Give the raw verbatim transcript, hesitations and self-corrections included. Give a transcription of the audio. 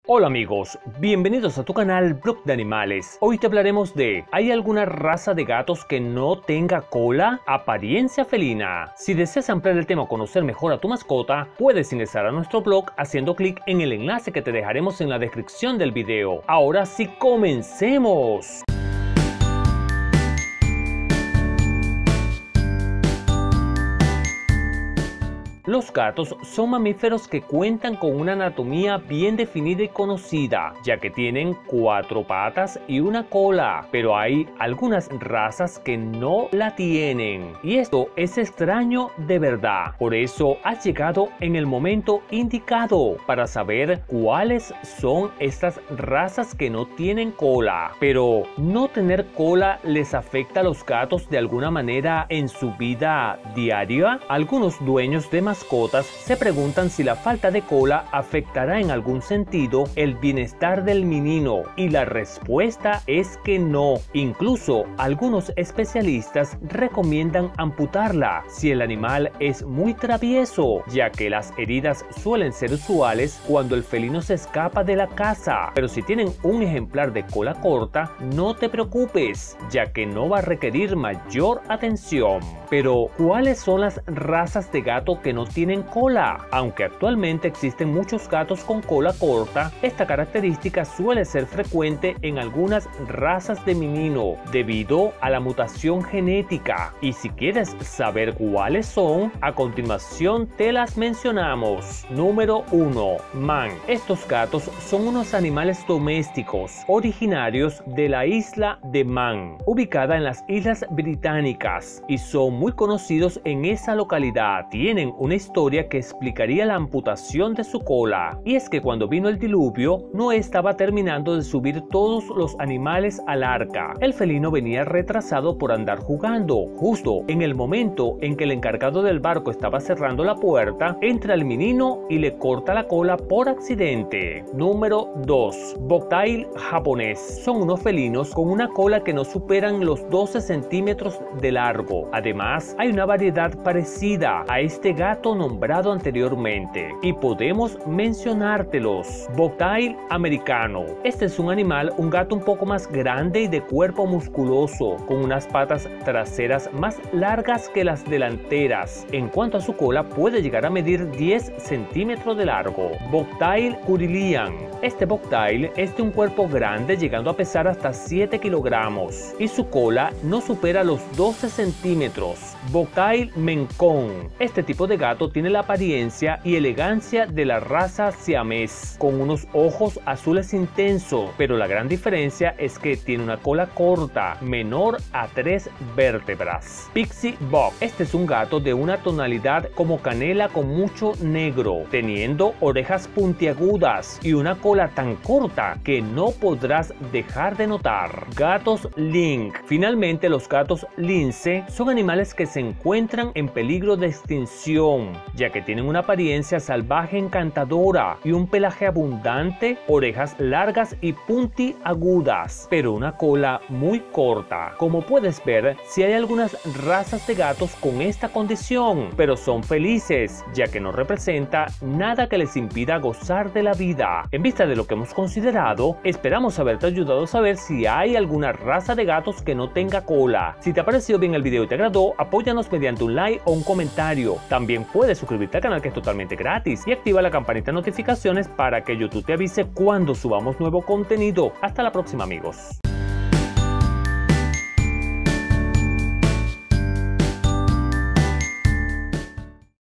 Hola amigos, bienvenidos a tu canal Blog de Animales. Hoy te hablaremos de ¿hay alguna raza de gatos que no tenga cola? Apariencia felina. Si deseas ampliar el tema o conocer mejor a tu mascota, puedes ingresar a nuestro blog haciendo clic en el enlace que te dejaremos en la descripción del video. Ahora sí, comencemos. Los gatos son mamíferos que cuentan con una anatomía bien definida y conocida, ya que tienen cuatro patas y una cola, pero hay algunas razas que no la tienen, y esto es extraño de verdad. Por eso has llegado en el momento indicado para saber cuáles son estas razas que no tienen cola. Pero ¿no tener cola les afecta a los gatos de alguna manera en su vida diaria? Algunos dueños de mascotas se preguntan si la falta de cola afectará en algún sentido el bienestar del menino, y la respuesta es que no. Incluso algunos especialistas recomiendan amputarla si el animal es muy travieso, ya que las heridas suelen ser usuales cuando el felino se escapa de la casa. Pero si tienen un ejemplar de cola corta, no te preocupes, ya que no va a requerir mayor atención. Pero ¿cuáles son las razas de gato que no tienen cola? Aunque actualmente existen muchos gatos con cola corta, esta característica suele ser frecuente en algunas razas de menino debido a la mutación genética. Y si quieres saber cuáles son, a continuación te las mencionamos. Número uno. Man. Estos gatos son unos animales domésticos originarios de la isla de Man, ubicada en las Islas Británicas, y son muy conocidos en esa localidad. Tienen una historia que explicaría la amputación de su cola, y es que cuando vino el diluvio no estaba terminando de subir todos los animales al arca. El felino venía retrasado por andar jugando. Justo en el momento en que el encargado del barco estaba cerrando la puerta, entra el menino y le corta la cola por accidente. Número dos. Bobtail japonés. Son unos felinos con una cola que no superan los doce centímetros de largo. Además, hay una variedad parecida a este gato nombrado anteriormente, y podemos mencionártelos. Bobtail americano. Este es un animal, un gato un poco más grande y de cuerpo musculoso, con unas patas traseras más largas que las delanteras. En cuanto a su cola, puede llegar a medir diez centímetros de largo. Bobtail curilian. Este bobtail es de un cuerpo grande, llegando a pesar hasta siete kilogramos, y su cola no supera los doce centímetros. Bobtail mencón. Este tipo de gato tiene la apariencia y elegancia de la raza siamés, con unos ojos azules intensos, pero la gran diferencia es que tiene una cola corta, menor a tres vértebras. Pixie Bob. Este es un gato de una tonalidad como canela con mucho negro, teniendo orejas puntiagudas y una cola tan corta que no podrás dejar de notar. Gatos Lynx. Finalmente, los gatos lince son animales que se encuentran en peligro de extinción, ya que tienen una apariencia salvaje encantadora y un pelaje abundante, orejas largas y puntiagudas, pero una cola muy corta. Como puedes ver, sí hay algunas razas de gatos con esta condición, pero son felices, ya que no representa nada que les impida gozar de la vida. En vista de lo que hemos considerado, esperamos haberte ayudado a saber si hay alguna raza de gatos que no tenga cola. Si te ha parecido bien el video y te agradó, apóyanos mediante un like o un comentario. También puedes suscribirte al canal, que es totalmente gratis, y activa la campanita de notificaciones para que YouTube te avise cuando subamos nuevo contenido. Hasta la próxima, amigos.